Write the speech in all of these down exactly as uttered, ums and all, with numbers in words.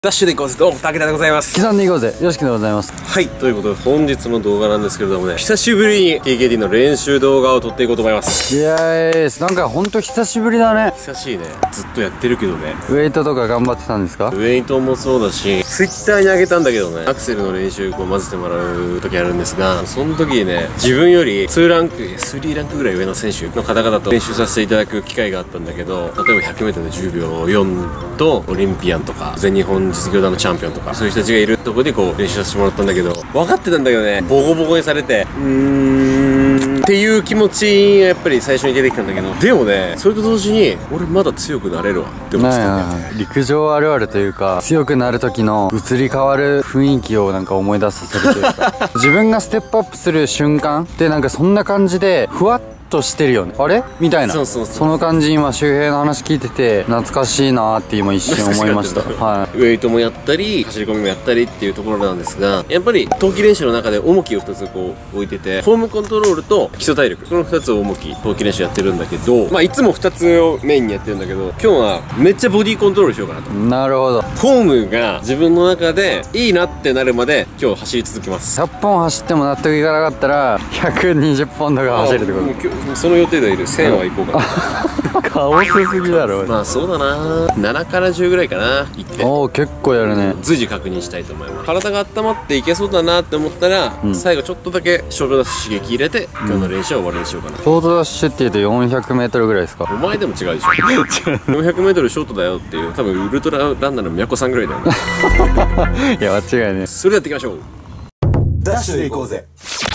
ダッシュでいこうぜ。どうも、武田でございます。 刻んでいこうぜ。よしきでございます。 はい、ということで本日の動画なんですけれどもね、久しぶりに ケーケーディー の練習動画を撮っていこうと思います。 イエーイ。なんかほんと久しぶりだね。 久しいね。ずっとやってるけどね。 ウェイトとか頑張ってたんですか？ ウェイトもそうだし、ツイッターに上げたんだけどね、アクセルの練習こう混ぜてもらう時あるんですが、その時にね、自分よりにランク、スリーランクぐらい上の選手の方々と練習させていただく機会があったんだけど、例えば ひゃくメートル でじゅうびょうよんとオリンピアンとか全日本実業団のチャンピオンとか、そういう人たちがいるとこでこう練習させてもらったんだけど、分かってたんだけどね、ボコボコにされて、うーんっていう気持ちがやっぱり最初に出てきたんだけど、でもね、それと同時に俺まだ強くなれるわって思ってたんだよね。 陸上あるあるというか、強くなる時の移り変わる雰囲気をなんか思い出させるというか自分がステップアップする瞬間ってなんかそんな感じでふわっとしてるよね。あれみたいな。 そうそうそう。 その感じ、今周平の話聞いてて懐かしいなーって今一瞬思いました。はい。 ウェイトもやったり走り込みもやったりっていうところなんですが、やっぱり冬季練習の中で重きをふたつこう置いてて、フォームコントロールと基礎体力、このふたつを重き冬季練習やってるんだけど、まあいつもふたつをメインにやってるんだけど、今日はめっちゃボディコントロールしようかなと。 なるほど。 フォームが自分の中でいいなってなるまで今日走り続けます。 ひゃっぽん走っても納得いかなかったらひゃくにじゅっぽんとか走るってこもう今日その予定でいるせんは行こうかな。 と顔せすぎだろ。 まあそうだな、ななからじゅうぐらいかな、行っておお、結構やるね。 随時確認したいと思います。体が温まっていけそうだなって思ったら、うん、最後ちょっとだけショートダッシュ刺激入れて、今日の練習は終わりにしようかな。 ショートダッシュっていうとよんひゃくメートルぐらいですか？ お前でも違うでしょよんひゃくメートルショートだよっていう、多分ウルトラランナーのみやこさんぐらいだよねいや間違いね。 それでやっていきましょう。 ダッシュでいこうぜ。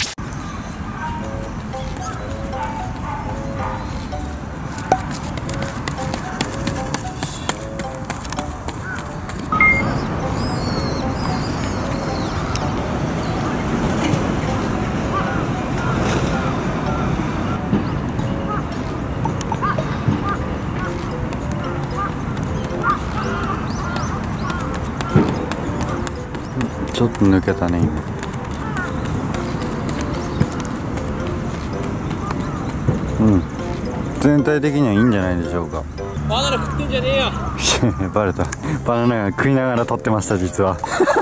ちょっと抜けたね今。うん、全体的にはいいんじゃないでしょうか。 バナナ食ってんじゃねえよバレた。バナナが食いながら撮ってました実は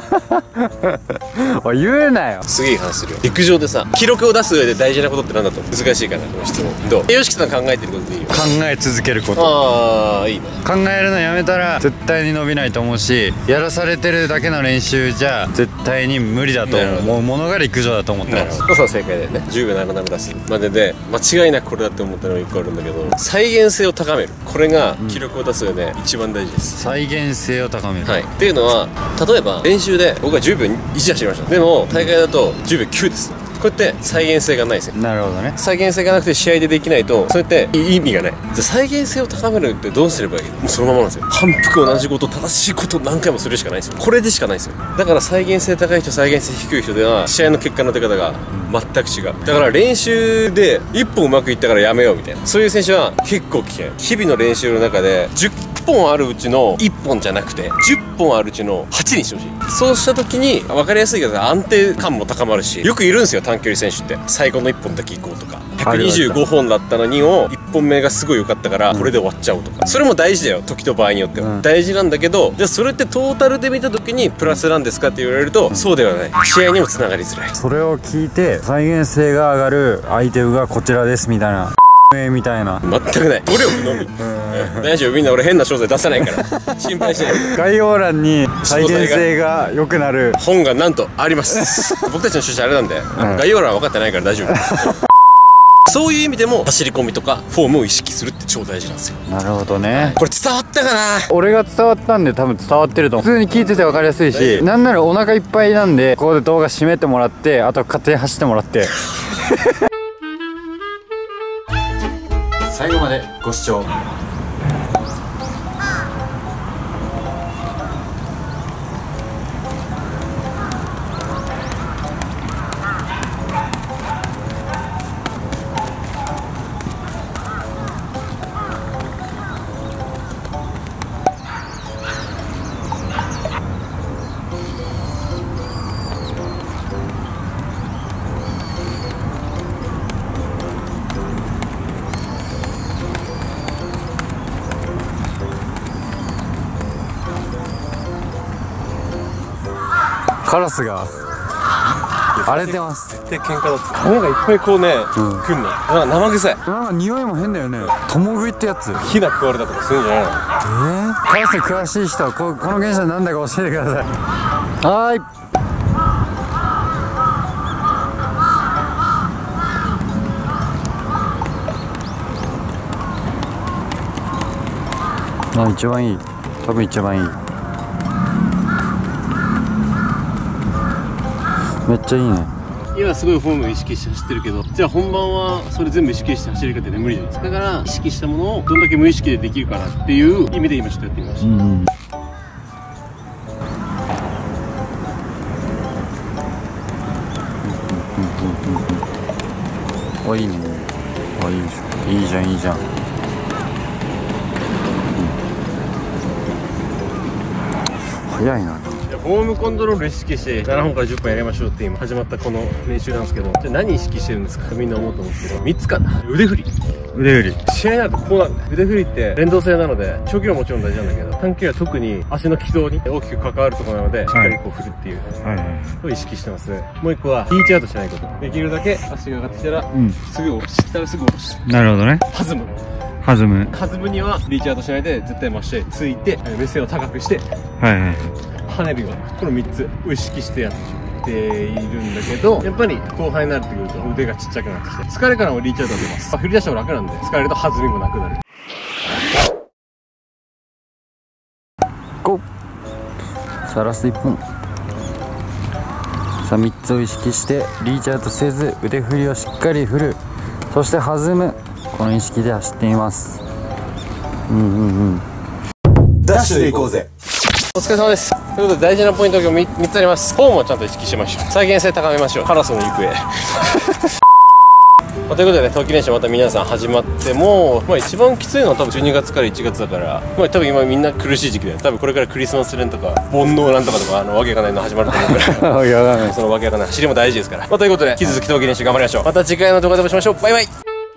おい言うなよ。 すげえ違反するよ。陸上でさ、記録を出す上で大事なことって何だと思う？難しいかな、この質問。どう？よしきさん考えてることでいいよ。 考え続けること。 ああいいね。 考えるのやめたら絶対に伸びないと思うし、やらされてるだけの練習じゃ絶対に無理だと思うものが陸上だと思ってます。 そうそう、正解だよね。じゅうびょうなななな出すまでで間違いなくこれだって思ったのがいっこあるんだけど、再現性を高める、これが記録を出す上で一番大事です。 再現性を高める。 はい。っていうのは、例えば練習で僕はじゅうびょういち走りました。でも大会だとじゅうびょうきゅうです。こうやって再現性がないですよ。 なるほどね。 再現性がなくて試合でできないと、そうやって意味がない。じゃあ再現性を高めるってどうすればいいの？もうそのままなんですよ。反復同じこと、正しいことを何回もするしかないんですよ。これでしかないんですよ。だから再現性高い人、再現性低い人では試合の結果の出方が全く違う。だから練習で一本うまくいったからやめようみたいな、そういう選手は結構危険。日々の練習の中でじゅっぽんあるうちのいっぽんじゃなくてじゅっぽんあるうちのはちにしてほしい。そうした時に分かりやすいけど安定感も高まるし、よくいるんですよ短距離選手って。最後のいっぽんだけ行こうとか、ひゃくにじゅうごほんだったのにをいっぽんめがすごい良かったからこれで終わっちゃおうとか、それも大事だよ、時と場合によっては、うん、大事なんだけど、じゃあそれってトータルで見た時にプラスなんですかって言われると、そうではない。試合にもつながりづらい。 それを聞いて再現性が上がるアイテムがこちらですみたいなみたいな。 全くない。努力のみ。大丈夫、みんな俺変な商材出さないから心配しない。 概要欄に再現性が良くなる本がなんとあります僕たちの趣旨あれなんで、うん、概要欄は分かってないから大丈夫そういう意味でも走り込みとかフォームを意識するって超大事なんですよ。 なるほどね。 これ伝わったかな？俺が伝わったんで多分伝わってると思う。普通に聞いてて分かりやすいし、なんならお腹いっぱいなんでここで動画締めてもらって、あと勝手に走ってもらって最後までご視聴カラスが荒れてます。 絶対喧嘩だって。羽がいっぱいこうね、 うん来んの。なんか生臭い。 なんか匂いも変だよね。共食いってやつ。 ヒナ食われたとかするんじゃないの？ えー、カラス詳しい人はここの現象なんだか教えてください。はーい。あ、一番いい。多分一番いい。めっちゃいいね。 今すごいフォームを意識して走ってるけど、じゃあ本番はそれ全部意識して走るかって無理じゃないですか。だから意識したものをどんだけ無意識でできるかなっていう意味で今ちょっとやってみました。 うんうん。あ、いいね。あ、いいじゃん。いいじゃん、いいじゃん。早いな。 フォームコントロール意識してななほんからじゅっぽんやりましょうって今始まったこの練習なんですけど、じゃあ何意識してるんですかみんな思うと思うんですけど、みっつかな。腕振り。 腕振り。 試合になるとこうなんだ。腕振りって連動性なので、長距離はもちろん大事なんだけど、短距離は特に足の軌道に大きく関わるところなので、しっかりこう振るっていう、 はいはい。 を意識してます。もう一個はリーチアウトしないこと。できるだけ足が上がってきたら、 うん、 すぐ下ろし、下らすぐ下ろす。 なるほどね。 弾む。 弾む。 弾むにはリーチアウトしないで絶対真下へついて、目線を高くして、 はいはい。 跳ねるような、このみっつを意識してやっているんだけど、やっぱり後半になってくると腕がちっちゃくなってきて、疲れからもリーチアウトが出ます。振り出した方が楽なんで、疲れると弾みもなくなる。 ゴー。さらすいっぽん。さあみっつを意識してリーチアウトせず腕振りをしっかり振る、そして弾む、この意識で走っています。うんうんうん。 ダッシュで行こうぜ。 お疲れ様です。ということで大事なポイントが みっつあります。フォームをちゃんと意識しましょう。再現性高めましょう。カラスの行方。まあ、ということでね、冬季練習また皆さん始まっても、まあ、一番きついのは多分じゅうにがつからいちがつだから、まあ、多分今みんな苦しい時期だよ。多分これからクリスマス連とか煩悩なんとかとかあのわけがないの始まると思うからわけわかんない。 そのわけがない走りも大事ですから、まあ、ということで引き続き冬季練習頑張りましょう。また次回の動画でお会いしましょう。バイバイ。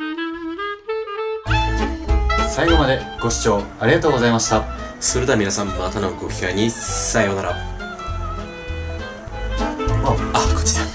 最後までご視聴ありがとうございました。 それでは皆さんまたのご機会にさようなら。あ、あ、こっちだ。